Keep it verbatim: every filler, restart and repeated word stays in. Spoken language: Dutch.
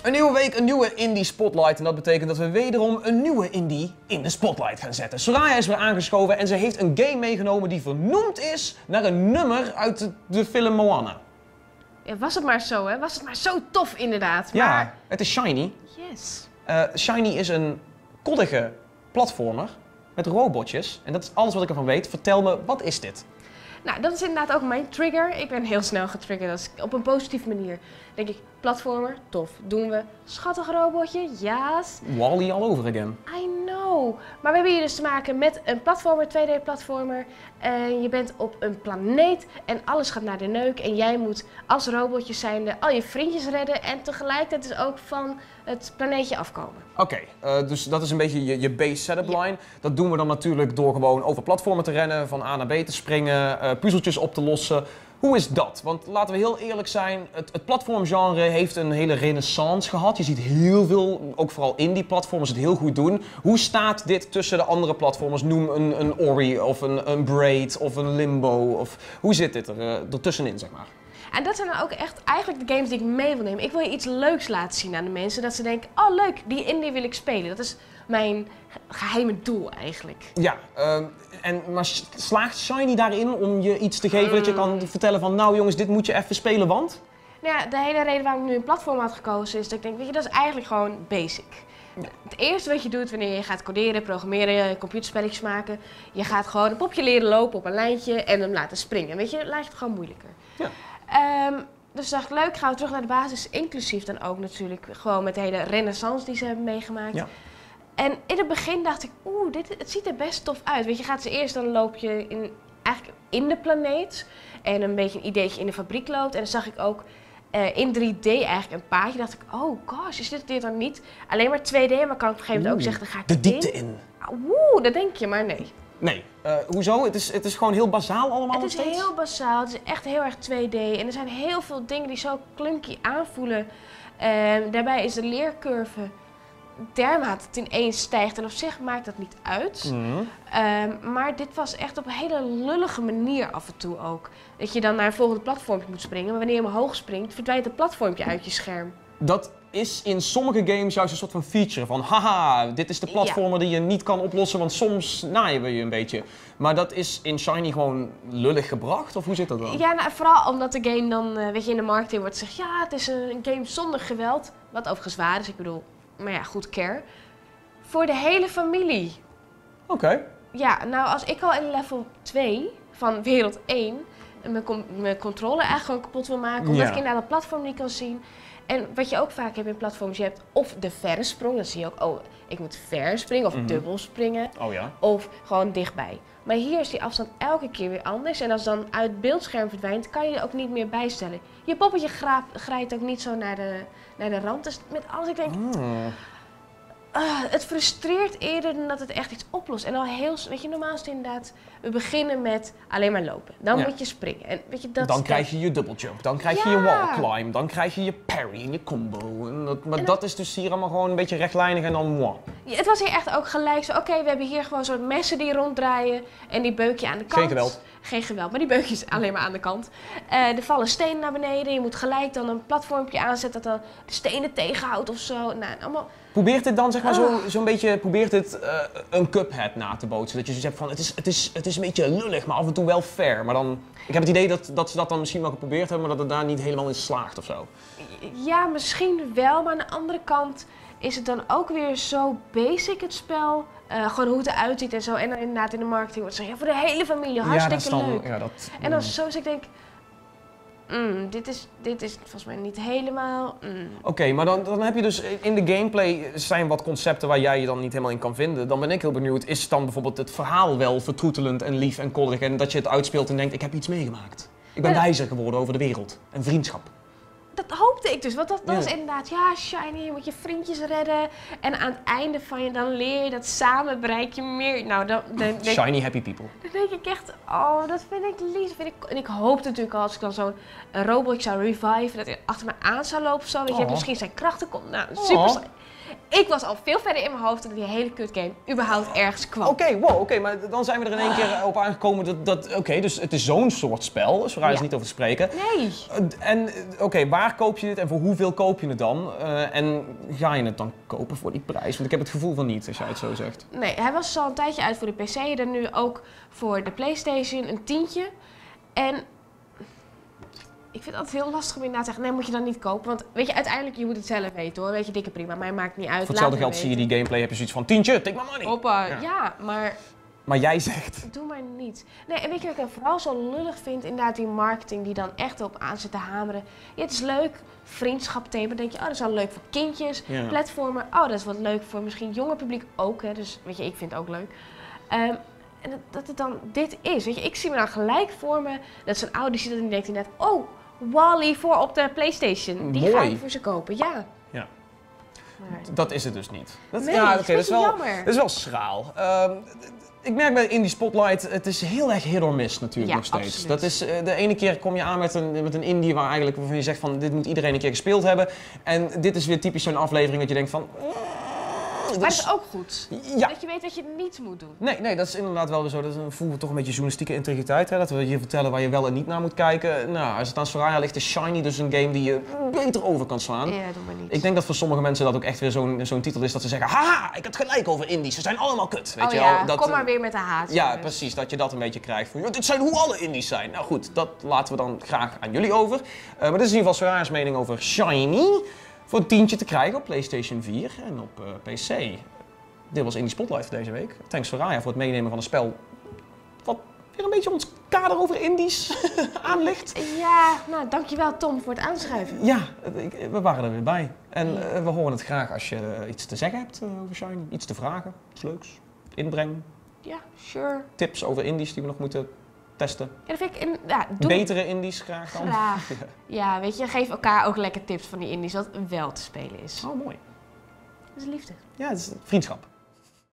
Een nieuwe week, een nieuwe Indie Spotlight. En dat betekent dat we wederom een nieuwe Indie in de Spotlight gaan zetten. Soraya is weer aangeschoven en ze heeft een game meegenomen die vernoemd is naar een nummer uit de, de film Moana. Ja, was het maar zo, hè? Was het maar zo tof, inderdaad. Ja, Maar... het is Shiny. Yes. Uh, Shiny is een koddige platformer met robotjes. En dat is alles wat ik ervan weet. Vertel me, wat is dit? Nou, dat is inderdaad ook mijn trigger. Ik ben heel snel getriggerd, als ik, op een positieve manier. Denk ik, platformer, tof. Doen we. Schattig robotje, ja's. Wall-E all over again. I know. Maar we hebben hier dus te maken met een platformer, twee D-platformer. En je bent op een planeet en alles gaat naar de neuk. En jij moet als robotje zijnde al je vriendjes redden en tegelijkertijd dus ook van het planeetje afkomen. Oké, okay, uh, dus dat is een beetje je, je base setup line. Ja. Dat doen we dan natuurlijk door gewoon over platformen te rennen, van A naar B te springen, uh, puzzeltjes op te lossen. Hoe is dat? Want laten we heel eerlijk zijn, het, het platformgenre heeft een hele renaissance gehad. Je ziet heel veel, ook vooral indie platformers, het heel goed doen. Hoe staat dit tussen de andere platformers? Noem een, een Ori of een, een Braid of een Limbo. Of, hoe zit dit er, uh, ertussenin, zeg maar? En dat zijn dan ook echt eigenlijk de games die ik mee wil nemen. Ik wil je iets leuks laten zien aan de mensen. Dat ze denken, oh leuk, die indie wil ik spelen. Dat is mijn geheime doel eigenlijk. Ja, uh, en, maar slaagt Shiny daarin om je iets te geven mm. dat je kan vertellen van... Nou jongens, dit moet je even spelen, want... Nou ja, de hele reden waarom ik nu een platform had gekozen is dat ik denk, weet je, dat is eigenlijk gewoon basic. Ja. Het eerste wat je doet wanneer je gaat coderen, programmeren, computerspelletjes maken... Je gaat gewoon een popje leren lopen op een lijntje en hem laten springen. Weet je, lijkt het gewoon moeilijker. Ja. Um, dus dacht ik, leuk, gaan we terug naar de basis, inclusief dan ook natuurlijk gewoon met de hele renaissance die ze hebben meegemaakt. Ja. En in het begin dacht ik, oeh, dit, het ziet er best tof uit. Weet je, gaat ze eerst, dan loop je in, eigenlijk in de planeet en een beetje een ideetje in de fabriek loopt. En dan zag ik ook uh, in drie D eigenlijk een paadje. Dacht ik, oh gosh, is dit, dit dan niet alleen maar twee D? Maar kan ik op een gegeven moment ook zeggen, dan ga ik de diepte in. Oeh, dat denk je, maar nee. Nee, uh, hoezo? Het is, het is gewoon heel bazaal allemaal Het is nog steeds? heel bazaal, het is echt heel erg twee D en er zijn heel veel dingen die zo clunky aanvoelen. Uh, daarbij is de leercurve dermate het ineens stijgt en op zich maakt dat niet uit. Mm. Um, maar dit was echt op een hele lullige manier af en toe ook. Dat je dan naar een volgende platformpje moet springen, maar wanneer je omhoog springt, verdwijnt het platformpje uit je scherm. Dat is in sommige games juist een soort van feature van haha, dit is de platformer ja. die je niet kan oplossen, want soms naaien we je een beetje. Maar dat is in Shiny gewoon lullig gebracht, of hoe zit dat dan? Ja, nou, vooral omdat de game dan, uh, weet je, in de marketing wordt gezegd, ja, het is een game zonder geweld. Wat overigens waar is, ik bedoel, maar ja, goed care. Voor de hele familie. Oké. Okay. Ja, nou, als ik al in level twee van wereld één mijn, com mijn controller eigenlijk gewoon kapot wil maken, omdat ja. ik inderdaad een platform niet kan zien. En wat je ook vaak hebt in platforms, je hebt of de verre sprong, dan zie je ook, oh, ik moet ver springen of mm-hmm. dubbel springen. Oh ja. Of gewoon dichtbij. Maar hier is die afstand elke keer weer anders. En als dan uit het beeldscherm verdwijnt, kan je er ook niet meer bijstellen. Je poppetje grijpt ook niet zo naar de, naar de rand. Dus met alles, ik denk, mm. uh, het frustreert eerder dan dat het echt iets oplost. En al heel, weet je, normaal is het inderdaad, we beginnen met alleen maar lopen. Dan ja. moet je springen. En weet je, dat dan krijg je je double jump, dan krijg ja. je je wall climb, dan krijg je je parry en je combo. En dat, maar en dat, dat is dus hier allemaal gewoon een beetje rechtlijnig en dan moi. Ja, het was hier echt ook gelijk zo, oké, okay, we hebben hier gewoon soort messen die ronddraaien en die beukje aan de kant. Geen geweld. Geen geweld, maar die beukjes alleen maar aan de kant. Uh, er vallen stenen naar beneden, je moet gelijk dan een platformpje aanzetten dat dan de stenen tegenhoudt of zo. Nou, allemaal... Probeert dit dan zeg maar zo'n zo beetje, probeert dit uh, een Cuphead na te bootsen? Dat je zoiets hebt van, het is, het, is, het is een beetje lullig, maar af en toe wel fair. Maar dan, ik heb het idee dat, dat ze dat dan misschien wel geprobeerd hebben, maar dat het daar niet helemaal in slaagt of zo. Ja, misschien wel, maar aan de andere kant is het dan ook weer zo basic het spel. Uh, gewoon hoe het eruit ziet en zo. En dan inderdaad in de marketing wordt zeggen, ja, voor de hele familie, hartstikke ja, dan, leuk. Ja, dat, en dan mm. zo is ik denk, mm, dit, is, dit is volgens mij niet helemaal... Mm. Oké, okay, maar dan, dan heb je dus in de gameplay zijn wat concepten waar jij je dan niet helemaal in kan vinden. Dan ben ik heel benieuwd, is dan bijvoorbeeld het verhaal wel vertroetelend en lief en koddig en dat je het uitspeelt en denkt, ik heb iets meegemaakt. Ik ben ja. wijzer geworden over de wereld en vriendschap. Dat hoopte ik dus, want dat, dat ja. was inderdaad, ja, Shiny, je moet je vriendjes redden. En aan het einde van je, dan leer je dat samen bereik je meer. Nou, dan, dan denk, Shiny happy people. Dan denk ik echt, oh, dat vind ik lief. Vind ik, en ik hoopte natuurlijk al, als ik dan zo'n robot zou reviven, dat hij achter me aan zou lopen of zo. Dat oh. je misschien zijn krachten komt. Nou, super. Oh. Ik was al veel verder in mijn hoofd dat die hele kut game überhaupt ergens kwam. Oké, okay, wow, oké, okay, maar dan zijn we er in één keer op aangekomen dat, dat oké, okay, dus het is zo'n soort spel, dus waar is Ja. niet over te spreken. Nee. Uh, en oké, okay, waar koop je dit en voor hoeveel koop je het dan? Uh, en ga je het dan kopen voor die prijs? Want ik heb het gevoel van niet, als jij het zo zegt. Nee, hij was al een tijdje uit voor de P C en nu ook voor de PlayStation een tientje. En ik vind het altijd heel lastig om inderdaad te zeggen, nee, moet je dan niet kopen. Want weet je, uiteindelijk, je moet het zelf weten hoor. Weet je, dikke prima, mij maakt niet uit. Voor hetzelfde geld zie je die gameplay, heb je zoiets van tientje, take my money. Hoppa, Ja. ja, maar Maar jij zegt... doe maar niet. Nee, en weet je wat ik dan vooral zo lullig vind? Inderdaad die marketing die dan echt op aan zit te hameren. Ja, het is leuk, vriendschapthema. Dan denk je, oh, dat is wel leuk voor kindjes. Ja. Platformen, oh, dat is wat leuk voor misschien jonger publiek ook. Hè. Dus weet je, ik vind het ook leuk. Um, en dat, dat het dan dit is. Weet je, ik zie me dan gelijk voor me dat zo'n ouder ziet dat en denkt inderdaad, oh, Wall-E voor op de PlayStation. Die Mooi. ga ik voor ze kopen, ja. Ja. Maar, Dat is het dus niet. Dat, nee, ja, dat oké, is dat, een is wel, beetje jammer. dat is wel schraal. Um, ik merk bij Indie Spotlight, het is heel erg hit or miss natuurlijk Ja, nog steeds. absoluut. Dat is, uh, de ene keer kom je aan met een, met een indie waar eigenlijk, waarvan je zegt van dit moet iedereen een keer gespeeld hebben. En dit is weer typisch zo'n aflevering dat je denkt van... maar dat is ook goed. Ja. Dat je weet wat je niet moet doen. Nee, nee, dat is inderdaad wel weer zo. Dat voelen we toch een beetje journalistieke integriteit. Hè? Dat we je vertellen waar je wel en niet naar moet kijken. Nou, als het aan Soraya ligt, is Shiny dus een game die je beter over kan slaan. Ja, doe maar niet. Ik denk dat voor sommige mensen dat ook echt weer zo'n zo'n titel is dat ze zeggen, haha, ik had gelijk over indies, ze zijn allemaal kut. Weet oh je ja, wel? Dat, kom maar weer met de haat. Ja, jongens. precies, dat je dat een beetje krijgt. Van, dit zijn hoe alle indies zijn. Nou goed, dat laten we dan graag aan jullie over. Uh, maar dit is in ieder geval Soraya's mening over Shiny. Voor een tientje te krijgen op PlayStation vier en op uh, P C. Dit was Indie Spotlight voor deze week. Thanks Soraya voor het meenemen van een spel wat weer een beetje ons kader over indies aanligt. Ja, nou dankjewel Tom voor het aanschuiven. Ja, ik- we waren er weer bij. En uh, we horen het graag als je uh, iets te zeggen hebt uh, over Shiny. Iets te vragen, iets leuks. Inbreng, Ja, sure. tips over indies die we nog moeten testen. Ja, dat vind ik, in, ja, doe Betere indies graag dan. graag. Ja, weet je, geef elkaar ook lekker tips van die indies wat wel te spelen is. Oh, mooi. Dat is liefde. Ja, het is vriendschap.